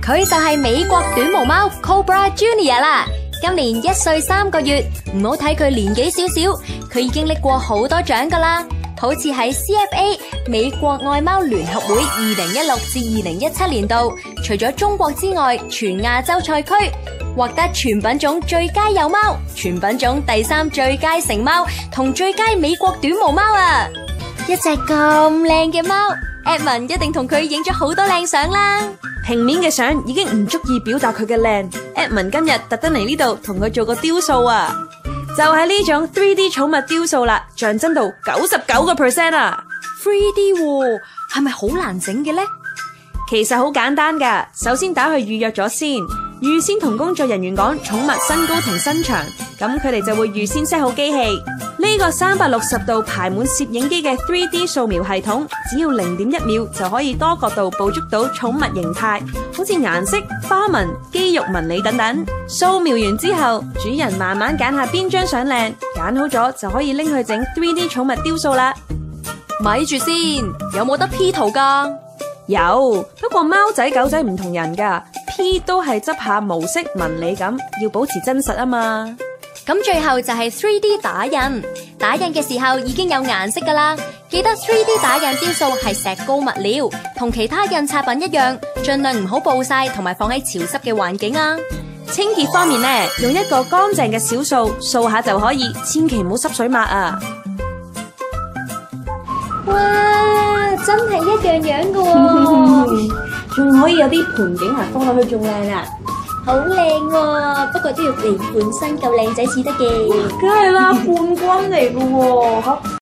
佢就係美國短毛貓 Cobra Junior 啦。今年1歲3個月，唔好睇佢年紀少少，佢已經拎過好多獎噶啦。好似喺 CFA 美國愛貓聯合會2016至2017年度，除咗中國之外，全亞洲賽區獲得全品種最佳幼貓、全品種第3最佳成貓同最佳美國短毛貓啊！一隻咁靚嘅貓，Edmond一定同佢影咗好多靚相啦。 平面嘅相已經唔足以表達佢嘅靚，Edmond今日特登嚟呢度同佢做個雕塑啊！就係呢種 3D 寵物雕塑啦，像真度99% 啊 ！3D 喎，係咪好難整嘅呢？ 其實好簡單噶，首先打去預約咗先，預先同工作人員講寵物身高同身長，咁佢哋就會預先 set 好機器。呢個360度排滿攝影機嘅 3D 掃描系統，只要0.1秒就可以多角度捕捉到寵物形態，好似顏色、花紋、肌肉紋理等等。掃描完之後，主人慢慢揀下邊張相靚，揀好咗就可以拎去整 3D 寵物雕塑啦。 咪住先，有冇得 P 圖噶？ 有，不過貓仔狗仔唔同人噶 ，P 都係執下毛色紋理咁，要保持真實啊嘛。 咁最後就係 3D 打印，打印嘅時候已經有顏色噶啦。記得 3D 打印雕塑係石膏物料，同其他印刷品一樣，盡量唔好暴曬同埋放喺潮濕嘅環境啊。 清潔方面呢，用一個乾淨嘅小掃掃下就可以，千祈唔好濕水抹啊。 哇，真係一樣樣噶喎， 仲可以有啲盆景啊，放落去仲靚啊！ 好靚喎，不過都要你本身夠靚仔至得嘅。 梗係啦，冠軍嚟噶喎。